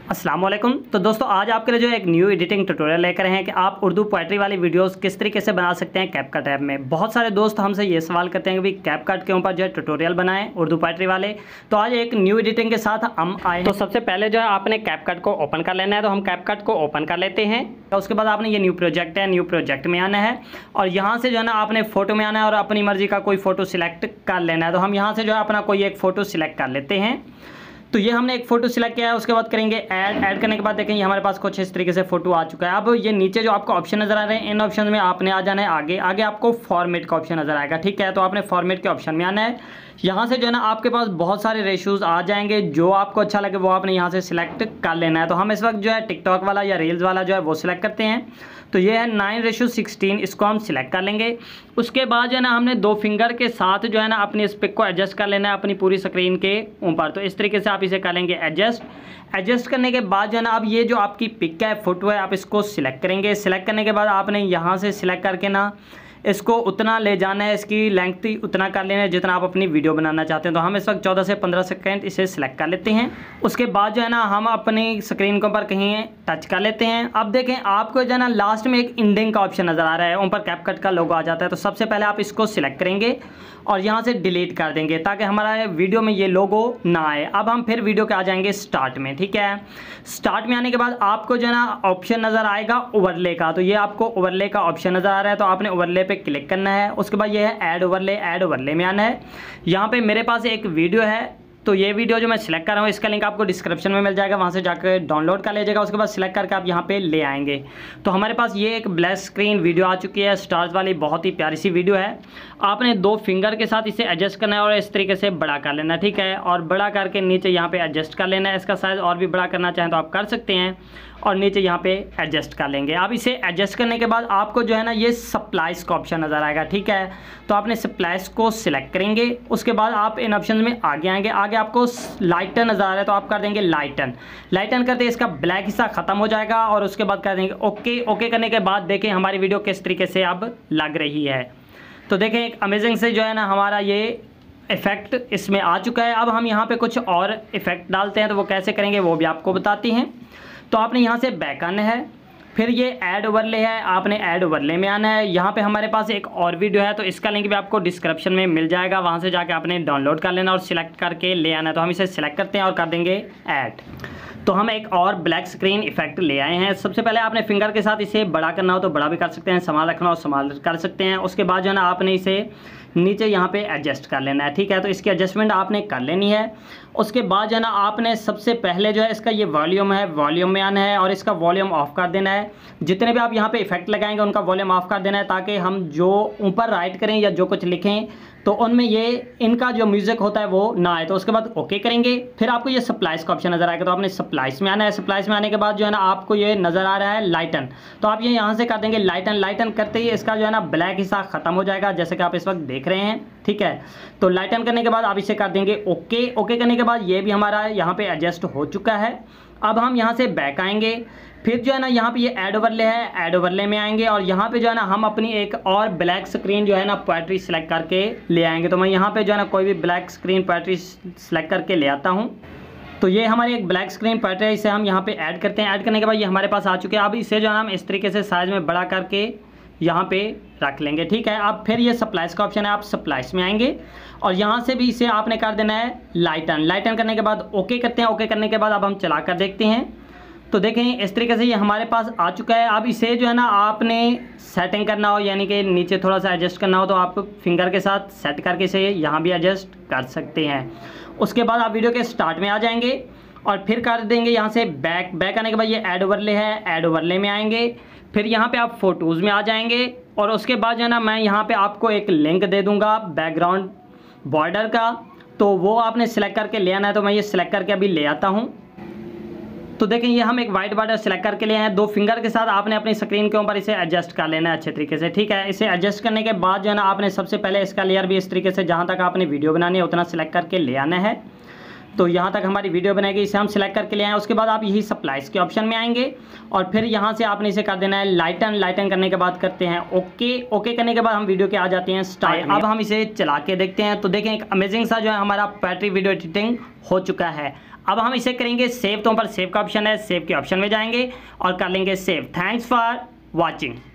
अस्सलाम वालेकुम। तो दोस्तों आज आपके लिए जो एक न्यू एडिटिंग ट्यूटोरियल लेकर आए हैं कि आप उर्दू पोएट्री वाली वीडियोस किस तरीके से बना सकते हैं कैपकट ऐप में। बहुत सारे दोस्त हमसे ये सवाल करते हैं कि भाई कैपकट के ऊपर जो है ट्यूटोरियल बनाएं उर्दू पोएट्री वाले। तो आज एक न्यू एडिटिंग के साथ हम आए हैं। तो सबसे पहले जो है आपने कैपकट को ओपन कर लेना है, तो हम कैपकट को ओपन कर लेते हैं। तो उसके बाद आपने ये न्यू प्रोजेक्ट है, न्यू प्रोजेक्ट में आना है और यहाँ से जो है ना आपने फ़ोटो में आना है और अपनी मर्जी का कोई फ़ोटो सिलेक्ट कर लेना है। तो हम यहाँ से जो है अपना कोई एक फ़ोटो सिलेक्ट कर लेते हैं। तो ये हमने एक फ़ोटो सिलेक्ट किया है, उसके बाद करेंगे ऐड करने के बाद देखेंगे हमारे पास कुछ इस तरीके से फ़ोटो आ चुका है। अब ये नीचे जो आपको ऑप्शन नज़र आ रहे हैं, इन ऑप्शन में आपने आ जाना है आगे आपको फॉर्मेट का ऑप्शन नज़र आएगा। ठीक है, तो आपने फॉर्मेट के ऑप्शन में आना है। यहाँ से जो है ना आपके पास बहुत सारे रेशोज़ आ जाएंगे, जो आपको अच्छा लगे वो आपने यहाँ से सिलेक्ट कर लेना है। तो हम इस वक्त जो है टिकटॉक वाला या रील्स वाला जो है वो सिलेक्ट करते हैं। तो ये है 9:16, इसको हम सिलेक्ट कर लेंगे। उसके बाद जो है ना हमने 2 फिंगर के साथ जो है ना अपनी इस पिक को एडजस्ट कर लेना है अपनी पूरी स्क्रीन के ऊपर। तो इस तरीके से आप इसे कर लेंगे एडजस्ट करने के बाद जो है ना अब ये जो आपकी पिक है, फोटो है, आप इसको सिलेक्ट करेंगे। सिलेक्ट करने के बाद आपने यहाँ से सिलेक्ट करके ना इसको उतना ले जाना है, इसकी लेंथ उतना कर लेना है जितना आप अपनी वीडियो बनाना चाहते हैं। तो हम इस वक्त 14 से 15 सेकंड इसे सिलेक्ट कर लेते हैं। उसके बाद जो है ना हम अपनी स्क्रीन के ऊपर कहीं टच कर लेते हैं। अब देखें आपको जो है ना लास्ट में एक इंडिंग का ऑप्शन नज़र आ रहा है, ऊपर कैपकट का लोगो आ जाता है। तो सबसे पहले आप इसको सिलेक्ट करेंगे और यहाँ से डिलीट कर देंगे ताकि हमारा वीडियो में ये लोगो ना आए। अब हम फिर वीडियो के आ जाएंगे स्टार्ट में। ठीक है, स्टार्ट में आने के बाद आपको जो है ना ऑप्शन नज़र आएगा ओवरले का। तो ये आपको ओवरले का ऑप्शन नज़र आ रहा है, तो आपने ओवरले पे क्लिक करना है। उसके बाद ये है ऐड ओवरले में आना है। यहाँ पे मेरे पास एक वीडियो है, तो ये वीडियो जो मैं सिलेक्ट कर रहा हूँ इसका लिंक आपको डिस्क्रिप्शन में मिल जाएगा, वहाँ से जाकर डाउनलोड कर लीजिएगा। उसके बाद सिलेक्ट करके आप यहाँ पे ले आएंगे। तो हमारे पास ये एक ब्लैक स्क्रीन वीडियो आ चुकी है, स्टार्स वाली, बहुत ही प्यारी सी वीडियो है। आपने 2 फिंगर के साथ इसे एडजस्ट करना है और इस तरीके से बड़ा कर लेना है। ठीक है, और बड़ा करके नीचे यहाँ पे एडजस्ट कर लेना है। इसका साइज़ और भी बड़ा करना चाहें तो आप कर सकते हैं और नीचे यहाँ पे एडजस्ट कर लेंगे। अब इसे एडजस्ट करने के बाद आपको जो है ना ये सप्लाइज का ऑप्शन नज़र आएगा। ठीक है, तो आपने सप्लाइज को सिलेक्ट करेंगे। उसके बाद आप इन ऑप्शन में आगे आएंगे। आगे आपको लाइटन नज़र आ रहा है, तो आप कर देंगे लाइटन करते इसका ब्लैक हिस्सा ख़त्म हो जाएगा। और उसके बाद कर देंगे ओके करने के बाद देखें हमारी वीडियो किस तरीके से अब लग रही है। तो देखें एक अमेजिंग से जो है ना हमारा ये इफ़ेक्ट इसमें आ चुका है। अब हम यहाँ पे कुछ और इफ़ेक्ट डालते हैं, तो वो कैसे करेंगे वो भी आपको बताते हैं। तो आपने यहाँ से बैक आना है, फिर ये ऐड ओवरले है, आपने ऐड ओवरले में आना है। यहाँ पे हमारे पास एक और वीडियो है, तो इसका लिंक भी आपको डिस्क्रिप्शन में मिल जाएगा, वहाँ से जाके आपने डाउनलोड कर लेना और सिलेक्ट करके ले आना है। तो हम इसे सिलेक्ट करते हैं और कर देंगे ऐड। तो हम एक और ब्लैक स्क्रीन इफेक्ट ले आए हैं। सबसे पहले आपने फिंगर के साथ इसे बड़ा करना हो तो बड़ा भी कर सकते हैं, संभाल रखना हो संभाल कर सकते हैं। उसके बाद जो है ना आपने इसे नीचे यहाँ पे एडजस्ट कर लेना है। ठीक है, तो इसकी एडजस्टमेंट आपने कर लेनी है। उसके बाद जो है ना आपने सबसे पहले जो है इसका ये वॉल्यूम है, वॉल्यूम में आना है और इसका वॉल्यूम ऑफ कर देना है। जितने भी आप यहाँ पे इफेक्ट लगाएंगे उनका वॉल्यूम ऑफ कर देना है, ताकि हम जो ऊपर राइट करें या जो कुछ लिखें तो उनमें ये इनका जो म्यूज़िक होता है वो ना आए। तो उसके बाद ओके करेंगे। फिर आपको ये सप्लाइज का ऑप्शन नज़र आएगा, तो आपने सप्लाइज में आना है। सप्लाइज में आने के बाद जो है ना आपको ये नज़र आ रहा है लाइटन, तो आप ये यहाँ से कर देंगे लाइटन करते ही इसका जो है ना ब्लैक हिस्सा ख़त्म हो जाएगा, जैसे कि आप इस वक्त देख रहे हैं। ठीक है, तो लाइटन करने के बाद आप इसे कर देंगे ओके करने के बाद ये भी हमारा यहाँ पे एडजस्ट हो चुका है। अब हम यहाँ से बैक आएंगे, फिर जो है ना यहाँ पे ये ऐड ओवरले है, ऐड ओवरले में आएंगे और यहाँ पे जो है ना हम अपनी एक और ब्लैक स्क्रीन जो है ना पोएट्री सेलेक्ट करके ले आएंगे। तो मैं यहाँ पे जो है ना कोई भी ब्लैक स्क्रीन पोएट्री सेलेक्ट करके ले आता हूँ। तो ये हमारी एक ब्लैक स्क्रीन पोएट्री है, इसे हम यहाँ पे ऐड करते हैं। ऐड करने के बाद ये हमारे पास आ चुके हैं। अब इसे जो है ना हम इस तरीके से साइज़ में बड़ा करके यहाँ पे रख लेंगे। ठीक है, अब फिर ये सप्लाइज का ऑप्शन है, आप सप्लाइज में आएंगे और यहाँ से भी इसे आपने कर देना है लाइटन करने के बाद ओके करते हैं। ओके करने के बाद अब हम चला कर देखते हैं। तो देखें इस तरीके से ये हमारे पास आ चुका है। अब इसे जो है ना आपने सेटिंग करना हो, यानी कि नीचे थोड़ा सा एडजस्ट करना हो, तो आप फिंगर के साथ सेट करके इसे यहाँ भी एडजस्ट कर सकते हैं। उसके बाद आप वीडियो के स्टार्ट में आ जाएंगे और फिर कर देंगे यहाँ से बैक आने के बाद ये ऐड ओवरले है, ऐड ओवरले में आएंगे। फिर यहाँ पे आप फ़ोटोज़ में आ जाएंगे और उसके बाद जो है ना मैं यहाँ पे आपको एक लिंक दे दूँगा बैकग्राउंड बॉर्डर का, तो वो आपने सेलेक्ट करके ले आना है। तो मैं ये सिलेक्ट करके अभी ले आता हूँ। तो देखें ये हम एक वाइट बॉर्डर सेलेक्ट करके लिए हैं। 2 फिंगर के साथ आपने अपनी स्क्रीन के ऊपर इसे एडजस्ट कर लेना है अच्छे तरीके से। ठीक है, इसे एडजस्ट करने के बाद जो है ना आपने सबसे पहले इसका लेयर भी इस तरीके से जहाँ तक आपने वीडियो बनानी है उतना सिलेक्ट करके ले आना है। तो यहाँ तक हमारी वीडियो बनेगी, इसे हम सिलेक्ट करके ले आए। उसके बाद आप यही सप्लाइज के ऑप्शन में आएंगे और फिर यहाँ से आपने इसे कर देना है लाइटन करने के बाद करते हैं ओके करने के बाद हम वीडियो के आ जाते हैं स्टार्ट। अब हम इसे चला के देखते हैं। तो देखें एक अमेजिंग सा जो है हमारा पोएट्री वीडियो एडिटिंग हो चुका है। अब हम इसे करेंगे सेव, तो पर सेव का ऑप्शन है, सेव के ऑप्शन में जाएंगे और कर लेंगे सेव। Thanks for watching.